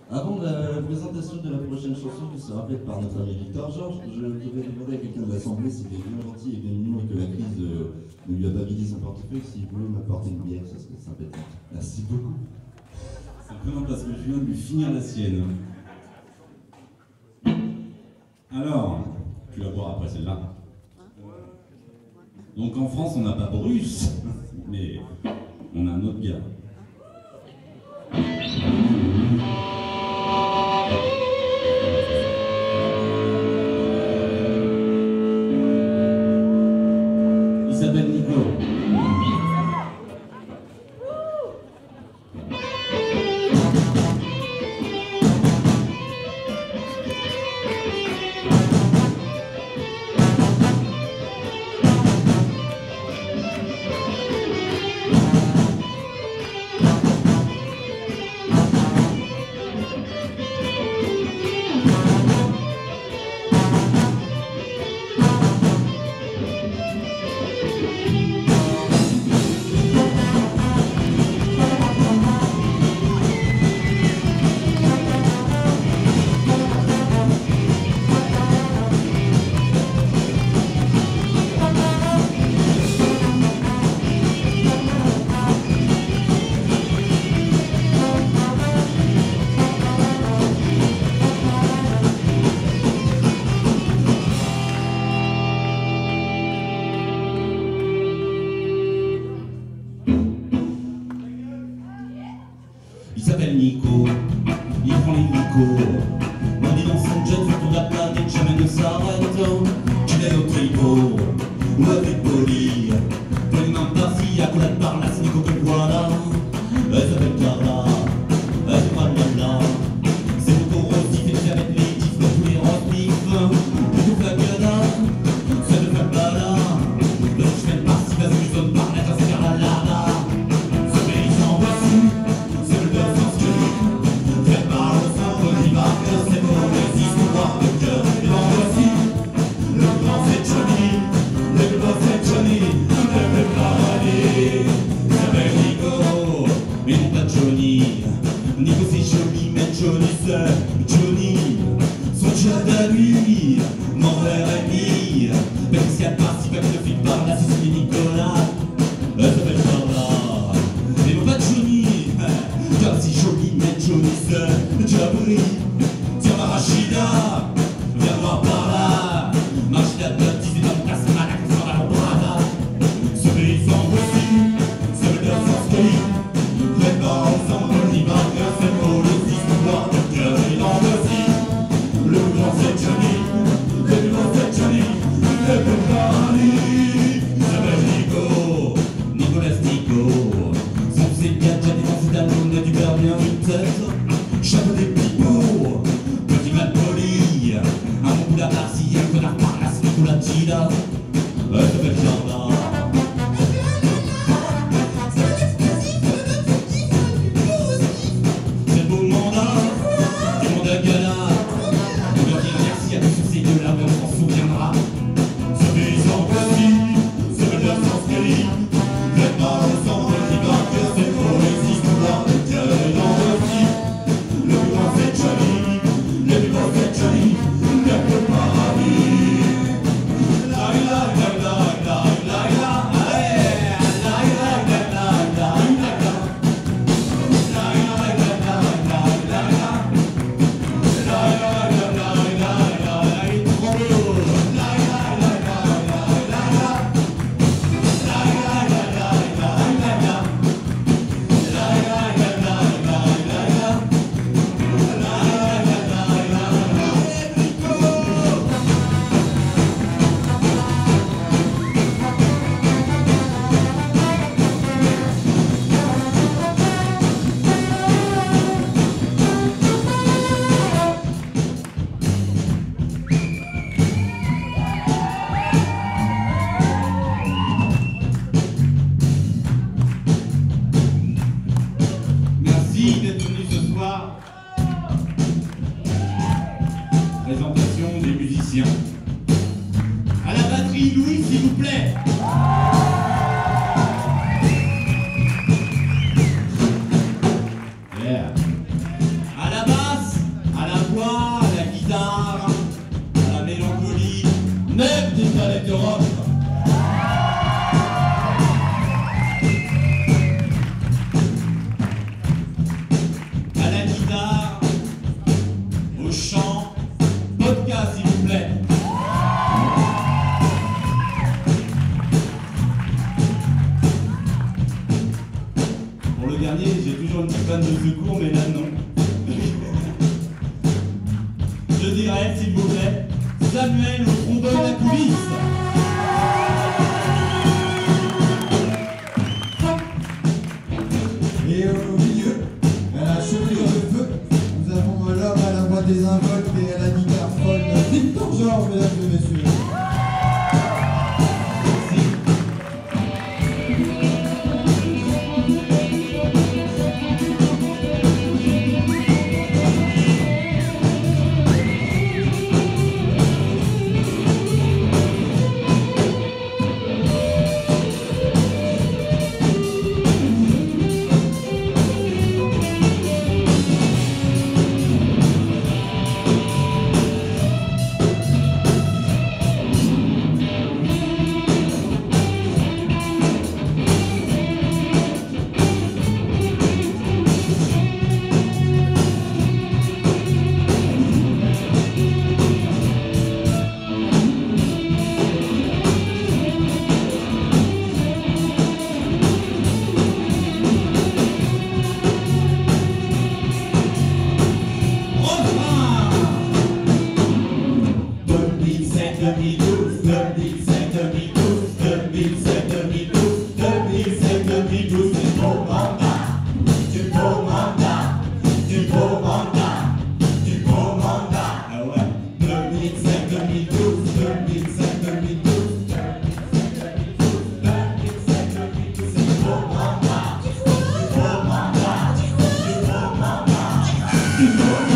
Avant la présentation de la prochaine chanson qui sera faite par notre ami Victor Georges, je voudrais demander à quelqu'un de l'Assemblée s'il est bien gentil et bien mignon et que la crise ne lui a pas vidé son portefeuille, s'il pouvait m'apporter une bière, ça serait sympathique. Merci beaucoup. Simplement parce que je viens de lui finir la sienne. Alors, tu vas boire après celle-là. Donc en France, on n'a pas Bruce, mais on a un autre gars. Il s'appelle Nico. Il s'appelle Nico, il prend les Nico. On est dans son jet, fait tour de la planète, jamais ne s'arrête. Tu l'as au tricot, ou avec poli. Pour les mains par-ci, accolade par là, c'est Nico que voilà. Elle s'appelle Carla, elle fait pas de là. C'est beaucoup Rossi, fait des avec les tifs, comme tous les rostifs. Plutôt que la gueule, ça ne fait pas là. Donc je fais par-ci, vas-y, je donne par là, ça c'est la la. Ce pays s'en voici. Nico c'est joli, mais Johnny c'est Johnny. Son job à lui, mon frère ami. Mais qu'est-ce qu'il y a de parti, pas que le flic par là, c'est Nicolas. Elle s'appelle Carla, mais non pas Johnny. Car c'est joli, mais Johnny c'est Jabri. Tiens ma Rachida, viens voir par là. Rachida baptisée dans mon place, malade, sur la Brada. Ce pays sans voici, ça veut dire sans ski. Prépare ensemble, on y va. Chapeau des pipeaux, petit mal poli, un bon bout d'Abarcy, un connard par là, c'est Nico la Gina. Elle s'appelle Carla. C'est le beau mandat, du monde à gala. On doit dire merci à tous sur ces deux-là, mais on s'en souviendra. Ce pays sans voici, ce veut dire sans script. Faites pas ensemble, qui va que c'est pour les histoires de cœur et d'en voici. Le plus grand c'est Johnny, le plus grand c'est Johnny, le plus paradis. La la la la la la la, allez, la la la la la la la, la la la la la la la, la la la la la la, il tremble. La la la la la la la, la la la la la la, la la la la la la. Merci d'être venu ce soir. Présentation des musiciens. À la batterie, Louis, s'il vous plaît. Yeah. À la basse, rock. À la guitare, au chant, vodka s'il vous plaît. Pour le dernier, j'ai toujours une petite panne de secours, mais là non. Je dirais, s'il vous plaît, Samuel au fond de la coulisse. Et au milieu, à la chevelure de feu, nous avons l'homme à la voix désinvolte et à la guitare folle, Victor Georges, mesdames et messieurs. Du